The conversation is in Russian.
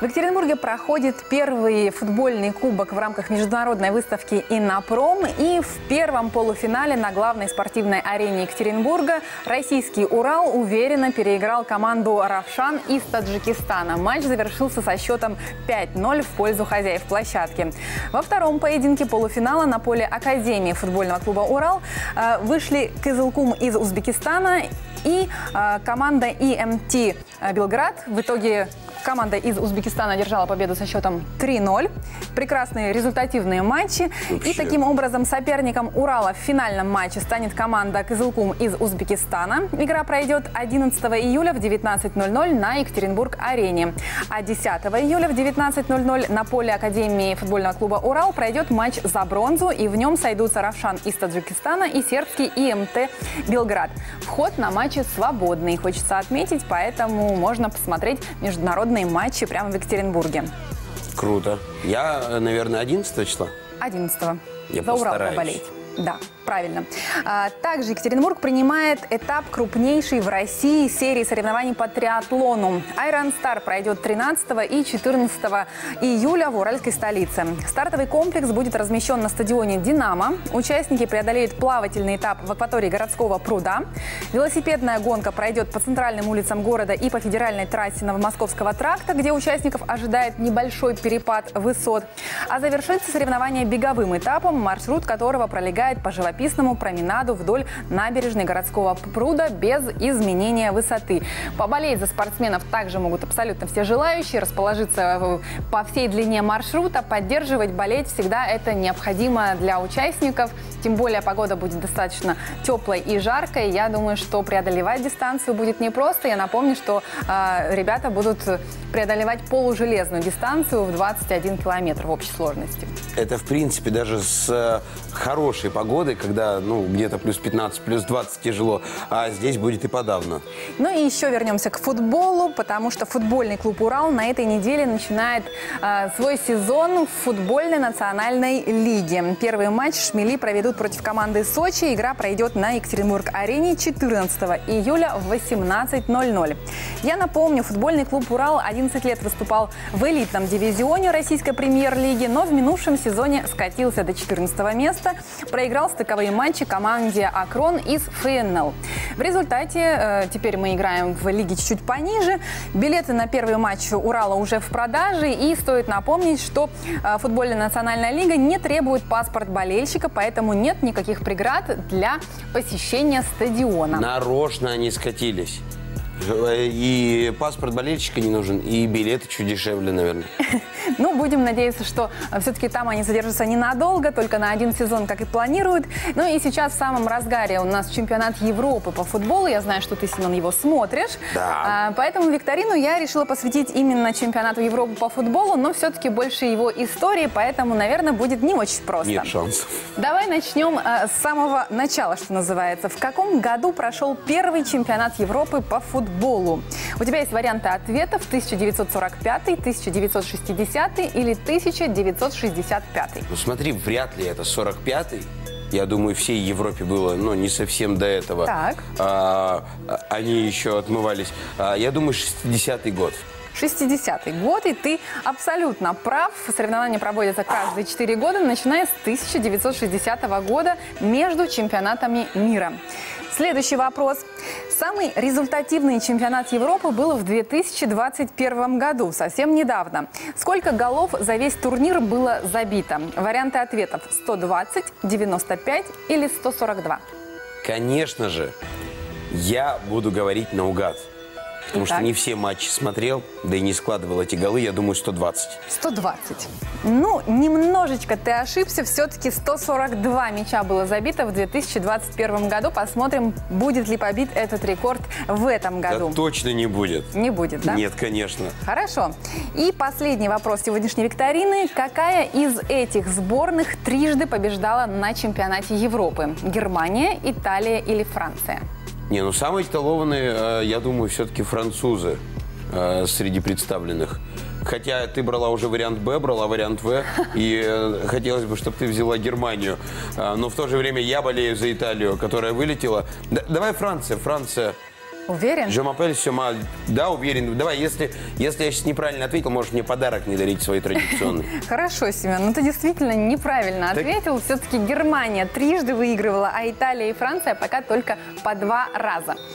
В Екатеринбурге проходит первый футбольный кубок в рамках международной выставки «Иннопром». И в первом полуфинале на главной спортивной арене Екатеринбурга российский «Урал» уверенно переиграл команду «Равшан» из Таджикистана. Матч завершился со счетом 5-0 в пользу хозяев площадки. Во втором поединке полуфинала на поле Академии футбольного клуба «Урал» вышли Кызылкум из Узбекистана и команда ИМТ Белград. В итоге команда из Узбекистана одержала победу со счетом 3-0. Прекрасные результативные матчи. И таким образом соперником «Урала» в финальном матче станет команда «Кызылкум» из Узбекистана. Игра пройдет 11 июля в 19:00 на Екатеринбург-арене. А 10 июля в 19:00 на поле Академии футбольного клуба «Урал» пройдет матч за бронзу. И в нем сойдутся «Равшан» из Таджикистана и сербский ИМТ Белград. Вход на матчи свободный, хочется отметить, поэтому можно посмотреть международные матчи прямо в Екатеринбурге. Круто. Я, наверное, 11 числа? 11-го. Я за Урал поболеть. Да, правильно. Также Екатеринбург принимает этап крупнейшей в России серии соревнований по триатлону. Iron Star пройдет 13 и 14 июля в уральской столице. Стартовый комплекс будет размещен на стадионе «Динамо». Участники преодолеют плавательный этап в акватории городского пруда. Велосипедная гонка пройдет по центральным улицам города и по федеральной трассе Новомосковского тракта, где участников ожидает небольшой перепад высот. А завершится соревнование беговым этапом, маршрут которого пролегает по живописному променаду вдоль набережной городского пруда без изменения высоты. Поболеть за спортсменов также могут абсолютно все желающие. Расположиться по всей длине маршрута, поддерживать, болеть всегда это необходимо для участников. Тем более погода будет достаточно теплой и жаркой. Я думаю, что преодолевать дистанцию будет непросто. Я напомню, что ребята будут преодолевать полужелезную дистанцию в 21 километр в общей сложности. Это, в принципе, даже с хорошей погодой, когда, где-то плюс 15, плюс 20 тяжело, а здесь будет и подавно. Ну и еще вернемся к футболу, потому что футбольный клуб «Урал» на этой неделе начинает свой сезон в футбольной национальной лиге. Первый матч «Шмели» проведут против команды «Сочи». Игра пройдет на Екатеринбург-арене 14 июля в 18:00. Я напомню, футбольный клуб «Урал» 11 лет выступал в элитном дивизионе российской премьер-лиги, но в минувшем сезоне скатился до 14 места, проиграл стыковые матчи команде «Акрон» из ФНЛ. В результате теперь мы играем в лиге чуть-чуть пониже. Билеты на первый матч «Урала» уже в продаже. И стоит напомнить, что футбольная национальная лига не требует паспорт болельщика, поэтому нет никаких преград для посещения стадиона. Нарочно они скатились. И паспорт болельщика не нужен, и билеты чуть дешевле, наверное. Ну, будем надеяться, что все-таки там они задержатся ненадолго, только на один сезон, как и планируют. Ну и сейчас в самом разгаре у нас чемпионат Европы по футболу. Я знаю, что ты, Семен, его смотришь. Да. Поэтому викторину я решила посвятить именно чемпионату Европы по футболу, но все-таки больше его истории, поэтому, наверное, будет не очень просто. Нет шансов. Давай начнем с самого начала, что называется. В каком году прошел первый чемпионат Европы по футболу? У тебя есть варианты ответов: 1945, 1960 или 1965. Ну смотри, вряд ли это 45-й. Я думаю, всей Европе было, не совсем до этого. Так. Они еще отмывались. Я думаю, 60-й год. 60-й год, и ты абсолютно прав. Соревнования проводятся каждые 4 года, начиная с 1960 года между чемпионатами мира. Следующий вопрос. Самый результативный чемпионат Европы был в 2021 году, совсем недавно. Сколько голов за весь турнир было забито? Варианты ответов: 120, 95 или 142. Конечно же, я буду говорить наугад. Потому что не все матчи смотрел, да и не складывал эти голы, я думаю, 120. 120. Ну, немножечко ты ошибся. Все-таки 142 мяча было забито в 2021 году. Посмотрим, будет ли побит этот рекорд в этом году. Да точно не будет. Не будет, да? Нет, конечно. Хорошо. И последний вопрос сегодняшней викторины. Какая из этих сборных трижды побеждала на чемпионате Европы? Германия, Италия или Франция? Не, самые титулованные, я думаю, все-таки французы среди представленных. Хотя ты брала уже вариант Б, брала вариант В, и хотелось бы, чтобы ты взяла Германию. Но в то же время я болею за Италию, которая вылетела. Давай Франция. Уверен? Je m'appelle Сёма. Да, уверен. Давай, если я сейчас неправильно ответил, можешь мне подарок не дарить свой традиционный. Хорошо, Семен, но ты действительно неправильно ответил. Все-таки Германия трижды выигрывала, а Италия и Франция пока только по 2 раза.